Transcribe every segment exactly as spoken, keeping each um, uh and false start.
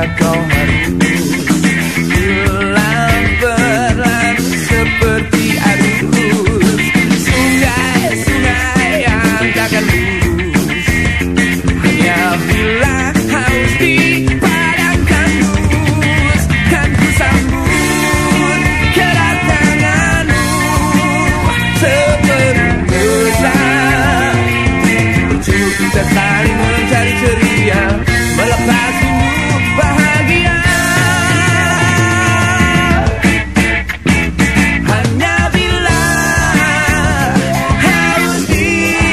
kau harus hilang berlalu seperti arus sungai-sungai yang takkan lurus hanya bila haus di padang tandus. Kan ku sambut kedatanganmu sebelum besar. Cukup kita saling mencari ceria, melepas rindu bahagia. Hanya bila haus di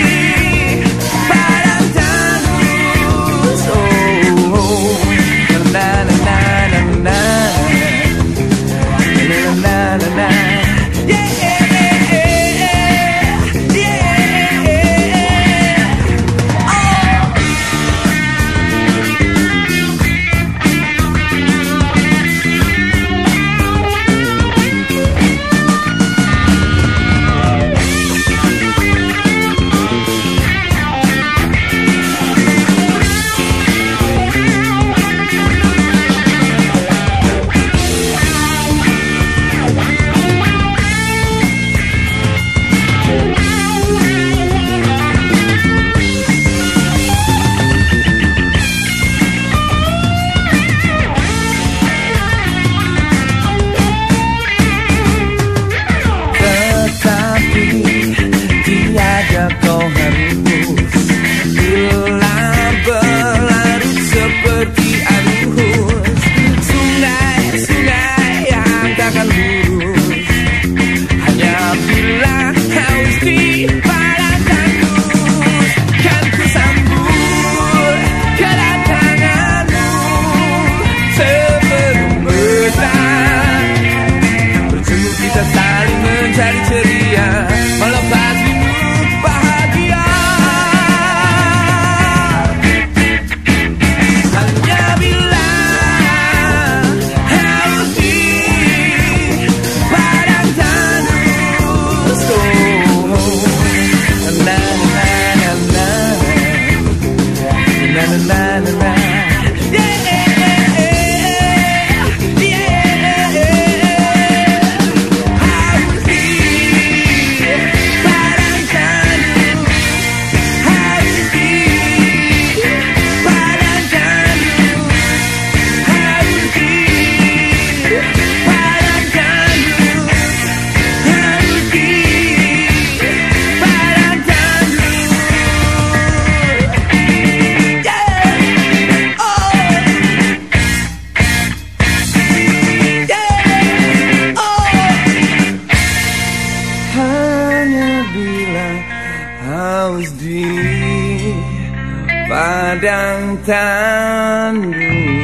padang tandus. Oh, oh. Na na na na na na na na na. Kau harus hilang berlarut seperti arus sungai-sungai yang takkan lurus hanya bila haus di padang tandus. Kan ku sambut kedatanganmu sebelum besar. Berjumpa kita saling mencari ceria, melepas rindu bahagia. Hanya bila haus di padang tandus. Oh, na na na na na na na na na. Haus di padang tandus.